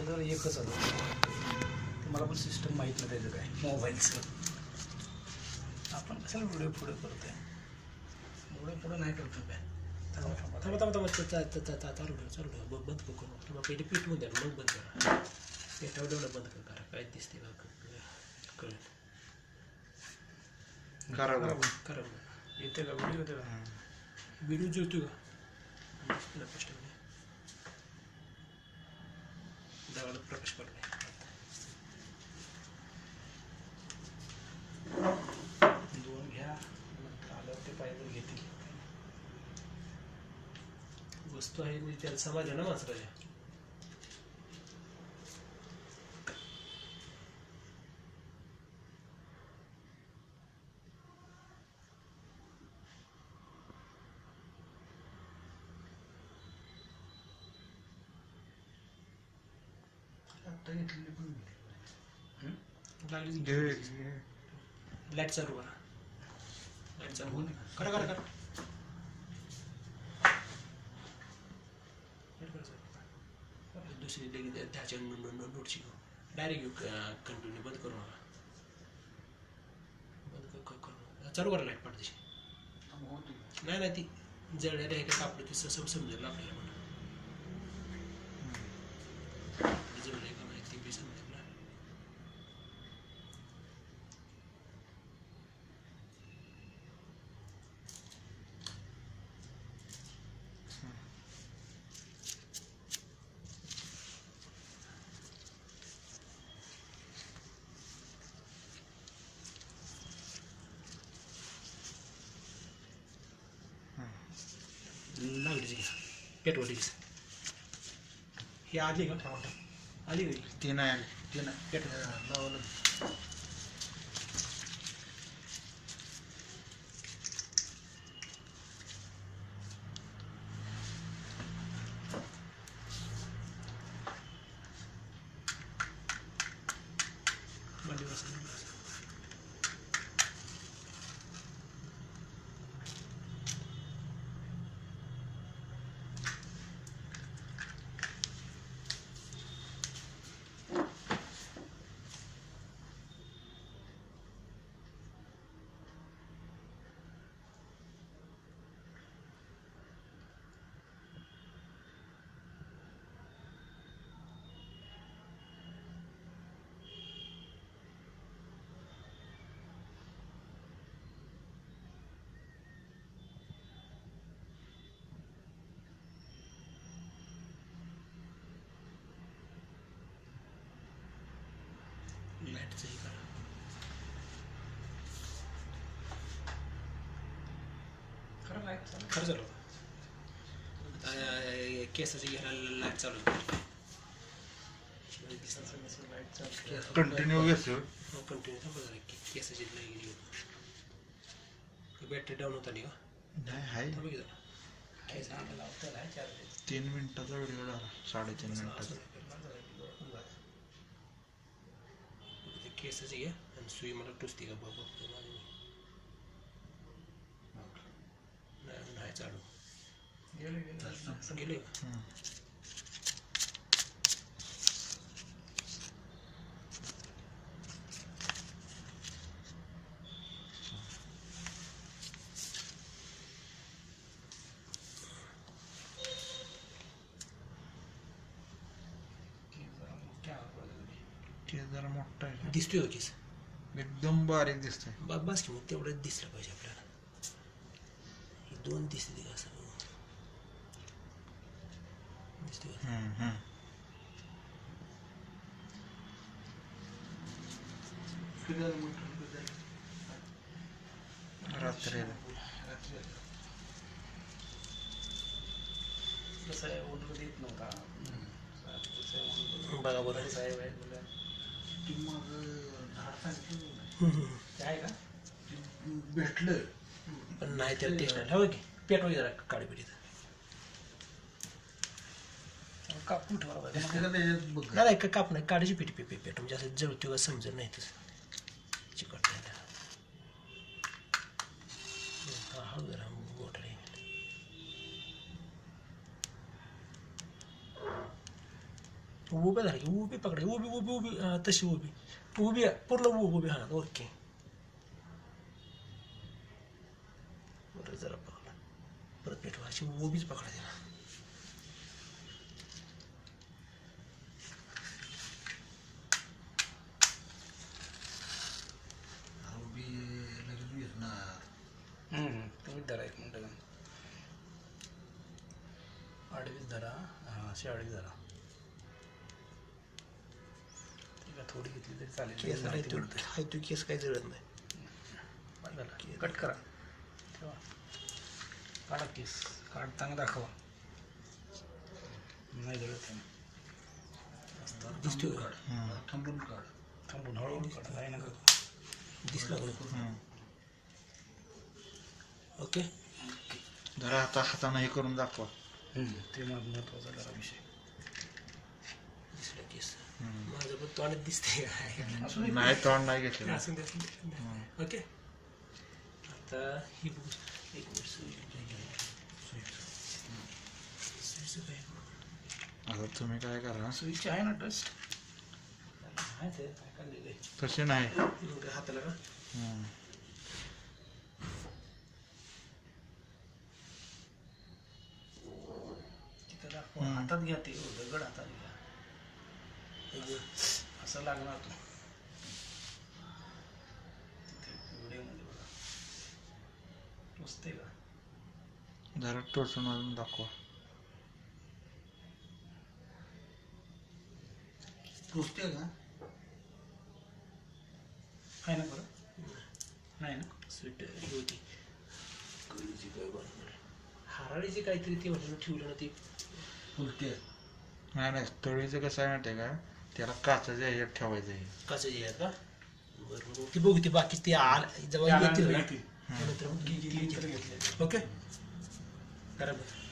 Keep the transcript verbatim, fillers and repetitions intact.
जर एकच आलं तुम्हाला पण सिस्टम माहीत नाही त्याचं काय मोबाईलचं. आपण कशाला व्हिडिओ पुढे करतोय, व्हिडिओ पुढे नाही करतो काय. थांबा थांबा थांबा थांबा थांबा चालू ठेवा चालू ठेवा बंद करू किंवा पहिले पीठ मध्ये मग बंद करा. पेटावर डेवढं बंद करा काय दिसते का कळेल. करा करा येते का व्हिडिओ येते का व्हिडिओ जोतो का प्रकाश ठेवणे दगडात प्रकाश पडणे. दोन घ्या नंतर आल्यावर ते पाहिजे घेतील. वस्तू आहे म्हणजे त्याला समाज आहे ना माणसाच्या. लाईट चालू करा लाईट चालू करा करा करा दुसरी लगेच त्याच्या नोटची डायरेक्ट घेऊ कंटिन्यू बंद करू नका. बंद करू चालू करा लाईट पाडते नाही नाही ती जळलेली आहे का कापड ती सम समजेल आपल्याला म्हणा जळले का नाही ती बी समजेल ना. लागली पेटवली ही आली का टमाटा आली गई ती नाही आली ती नाही पेट लावलं. लाईटचं हे करा खरं लाईट चालू खरं चालू केसाची घ्यायला लाईट चालू लाईट चालू कंटिन्यू घेतो कंटिन्यू थांबा जरा केसाची लाईट गेली बॅटरी डाऊन होता नाही का नाही हाय थांबा की जरा लावता चार्ज तीन मिनिटाचा व्हिडिओ झाला साडेतीन मिनिटाचा. केसाची घ्या आणि सुई मला टुसते का बघ नाही नाही चालू गेले का जरा मोठा आहे दिसतोय हो केस एकदम बारीक दिसतोय बस की मग तेवढंच दिसलं पाहिजे आपल्याला. ही दोन दिसते का असं दिसतोय रात्री रात्री कसं आहे ऑर्डर देत नव्हता बघा बरं साहेब आहे बोला आहे का भेटलं पण नाही तर ते हवं की पेटवा जरा काळी पिढीत कापून ठेवा नाही का काप नाही काळीची पिठी पे पेट म्हणजे असं जळतो का समजत नाही तसं चिकट हळू जरा मोठं उभ्या झाली की उभी पकडा उभी उभी उभी हा, तशी उभी उभी आहे, पूर्ण उभी उभी हा ओके बरं जरा पकडा परत पेटवा अशी उभीच पकडा त्याला तुम्ही धरा एक मिनटं आडवीच धरा हां अशी आडवी धरा ठीक आहे थोडी घेतली तरी चालेल केस हाय तू केस काही जळत नाही झाला कट करा ठेवा काढा केस काढताना दाखवा नाही जळत दिसतो थांबून काढ थांबून हळूहळू काढा नाही नका दिसला ओके जरा आता हाताने हे करून दाखवा ते महत्वाचा जरा विषय दिसला केस माझं पण तोंडात दिसते नाही तोंड नाही घेतलं असून दे ओके आता ही एक आता तुम्ही काय करा सुईची आहे ना टेस्ट आहे ते काय लिहिलंय तसे नाही हाताला का हातात घ्या ते दगड हातात घ्या असं लागणार तो तिथे व्हिडिओमध्ये बघा टोचते का जरा टोचून अजून दाखवा टोचते का आहे ना बरं नाही ना स्वीट ही होती कळीची काय बनवणार हाराळीची काहीतरी ती म्हणून ठेवलं ना ती उलटी नाही नाही तळीचं कसं आहे माहिती आहे का त्याला काचाच्या ह्याच्यात ठेवायचं आहे काचाच्या ह्याच्यात का बरोबर ती बघू ती बाकी ती आल जेव्हा येतील ना ओके बरोबर